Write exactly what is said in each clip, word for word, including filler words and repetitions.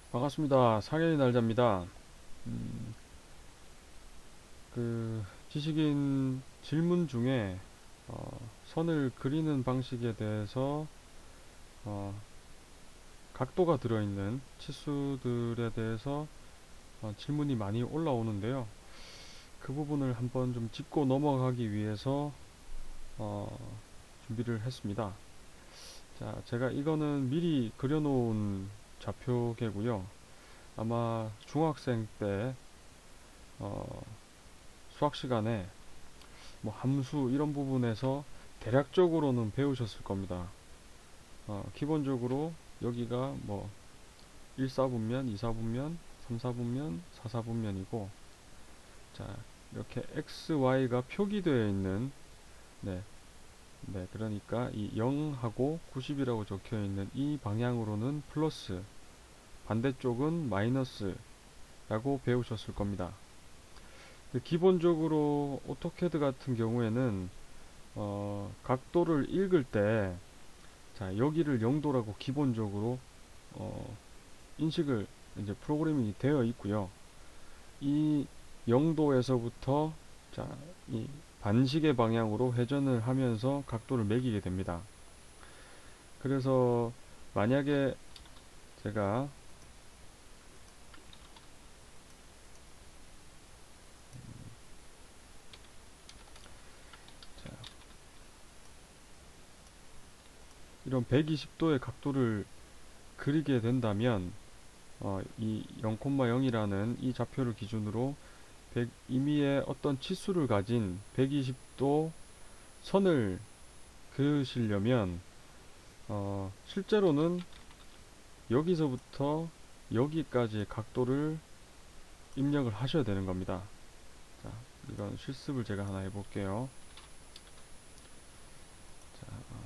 반갑습니다. 상현이 날자입니다. 음, 그 지식인 질문 중에 어, 선을 그리는 방식에 대해서 어, 각도가 들어있는 치수들에 대해서 어, 질문이 많이 올라오는데요. 그 부분을 한번 좀 짚고 넘어가기 위해서 어, 준비를 했습니다. 자, 제가 이거는 미리 그려놓은 좌표계고요. 아마 중학생 때 어, 수학 시간에 뭐 함수 이런 부분에서 대략적으로는 배우셨을 겁니다. 어, 기본적으로 여기가 뭐 일 사분면, 이 사분면, 삼 사분면, 사 사분면이고, 자 이렇게 x, y가 표기되어 있는, 네, 네, 그러니까 이 영하고 구십이라고 적혀 있는 이 방향으로는 플러스, 반대쪽은 마이너스라고 배우셨을 겁니다. 기본적으로 오토캐드 같은 경우에는 어, 각도를 읽을 때, 자, 여기를 영도라고 기본적으로 어, 인식을 이제 프로그래밍이 되어 있고요. 이 영도에서부터 자, 이 반시계 방향으로 회전을 하면서 각도를 매기게 됩니다. 그래서 만약에 제가 자, 이런 백이십 도의 각도를 그리게 된다면 어, 이 영 콤마 영이라는 이 좌표를 기준으로 백, 임의의 어떤 치수를 가진 백이십 도 선을 그으시려면 어, 실제로는 여기서부터 여기까지의 각도를 입력을 하셔야 되는 겁니다. 자, 이건 실습을 제가 하나 해볼게요. 자,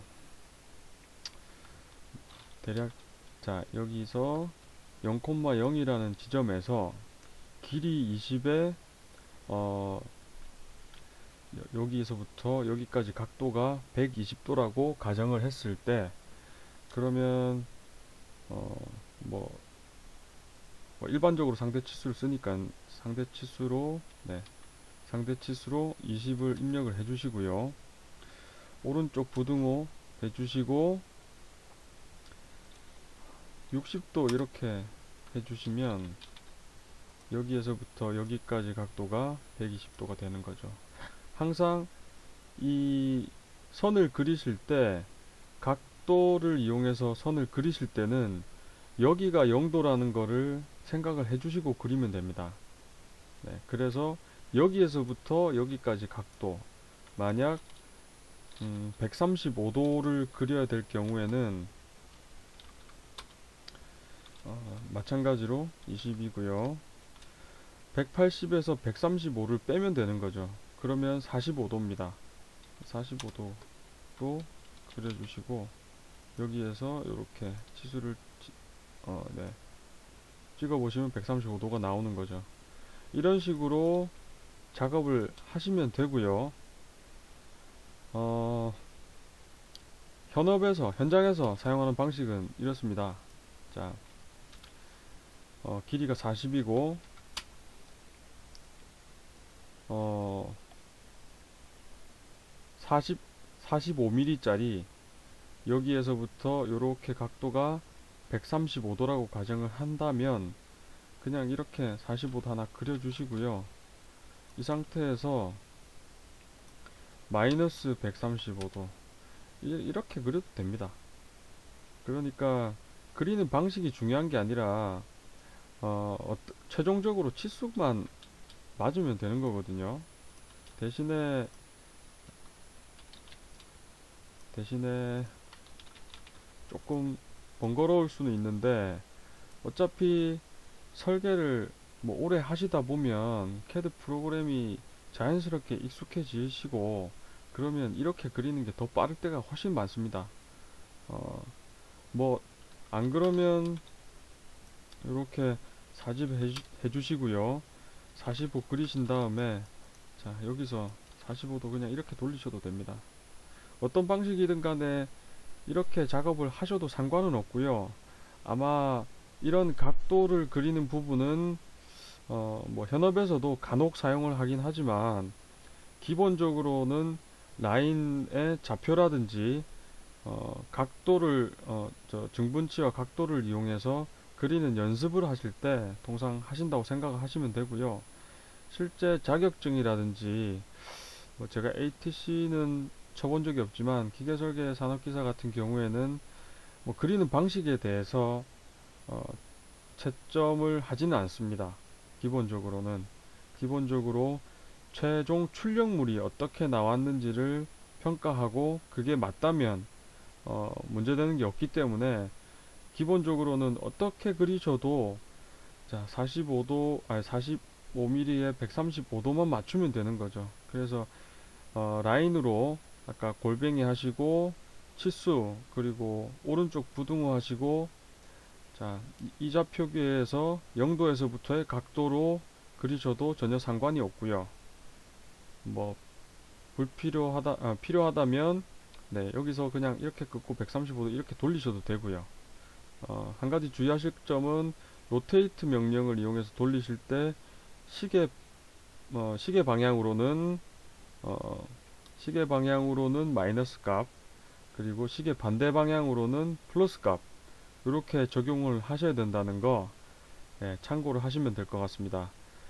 대략, 자, 여기서 영 콤마 영이라는 지점에서 길이 이십에 어, 여기서부터 여기까지 각도가 백이십 도라고 가정을 했을 때, 그러면 어, 뭐, 뭐 일반적으로 상대 치수를 쓰니까 상대 치수로, 네, 상대 치수로 이십을 입력을 해주시고요. 오른쪽 부등호 해주시고 육십 도 이렇게 해주시면 여기에서부터 여기까지 각도가 백이십 도가 되는 거죠. 항상 이 선을 그리실 때, 각도를 이용해서 선을 그리실 때는 여기가 영도라는 거를 생각을 해주시고 그리면 됩니다. 네, 그래서 여기에서부터 여기까지 각도, 만약 음, 백삼십오 도를 그려야 될 경우에는 어, 마찬가지로 이십이고요. 백팔십에서 백삼십오를 빼면 되는 거죠. 그러면 사십오 도입니다. 사십오 도로 그려주시고 여기에서 이렇게 치수를 어, 네, 찍어보시면 백삼십오 도가 나오는 거죠. 이런 식으로 작업을 하시면 되고요. 어, 현업에서, 현장에서 사용하는 방식은 이렇습니다. 자, 어, 길이가 사십이고 어, 사십, 사십오 밀리미터짜리 여기에서부터 이렇게 각도가 백삼십오 도라고 가정을 한다면 그냥 이렇게 사십오 도 하나 그려주시고요. 이 상태에서 마이너스 백삼십오 도 이렇게 그려도 됩니다. 그러니까 그리는 방식이 중요한 게 아니라 어, 어, 최종적으로 치수만 맞으면 되는 거거든요. 대신에 대신에 조금 번거로울 수는 있는데, 어차피 설계를 뭐 오래 하시다 보면 캐드 프로그램이 자연스럽게 익숙해지시고 그러면 이렇게 그리는 게 더 빠를 때가 훨씬 많습니다. 어, 뭐 안 그러면 이렇게 사집 해주시고요. 사십오 그리신 다음에 자, 여기서 사십오 도 그냥 이렇게 돌리셔도 됩니다. 어떤 방식이든 간에 이렇게 작업을 하셔도 상관은 없고요. 아마 이런 각도를 그리는 부분은 어, 뭐 현업에서도 간혹 사용을 하긴 하지만 기본적으로는 라인의 좌표라든지 어, 각도를 어, 저 증분치와 각도를 이용해서 그리는 연습을 하실 때 통상 하신다고 생각을 하시면 되고요. 실제 자격증이라든지 뭐 제가 에이티씨는 쳐본 적이 없지만 기계설계 산업기사 같은 경우에는 뭐 그리는 방식에 대해서 어, 채점을 하지는 않습니다. 기본적으로는 기본적으로 최종 출력물이 어떻게 나왔는지를 평가하고 그게 맞다면 어, 문제되는 게 없기 때문에 기본적으로는 어떻게 그리셔도 자 사십오 도 아니 사십오 밀리미터에 백삼십오 도만 맞추면 되는 거죠. 그래서 어, 라인으로 아까 골뱅이 하시고 치수 그리고 오른쪽 부등호 하시고 자 이 좌표기에서 영 도에서부터의 각도로 그리셔도 전혀 상관이 없고요. 뭐 불필요하다 아, 필요하다면 네 여기서 그냥 이렇게 긋고 백삼십오 도 이렇게 돌리셔도 되고요. 어, 한 가지 주의하실 점은 로테이트 명령을 이용해서 돌리실 때 시계 어, 시계 방향으로는 어, 시계 방향으로는 마이너스 값 그리고 시계 반대 방향으로는 플러스 값 이렇게 적용을 하셔야 된다는 거 예, 참고를 하시면 될 것 같습니다.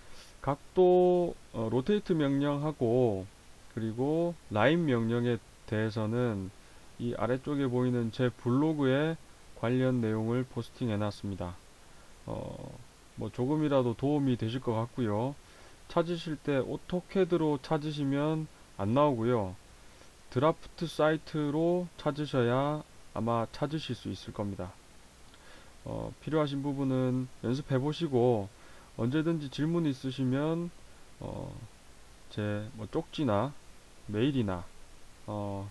각도 어, 로테이트 명령하고 그리고 라인 명령에 대해서는 이 아래쪽에 보이는 제 블로그에 관련 내용을 포스팅 해놨습니다. 어, 뭐 조금이라도 도움이 되실 것 같고요. 찾으실 때 오토캐드로 찾으시면 안 나오고요. 드라프트 사이트로 찾으셔야 아마 찾으실 수 있을 겁니다. 어, 필요하신 부분은 연습해 보시고 언제든지 질문 있으시면 어, 제 뭐 쪽지나 메일이나 어,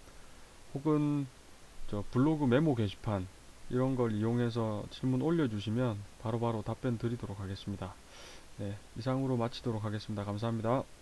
혹은 저 블로그 메모 게시판 이런 걸 이용해서 질문 올려주시면 바로바로 답변 드리도록 하겠습니다. 네, 이상으로 마치도록 하겠습니다. 감사합니다.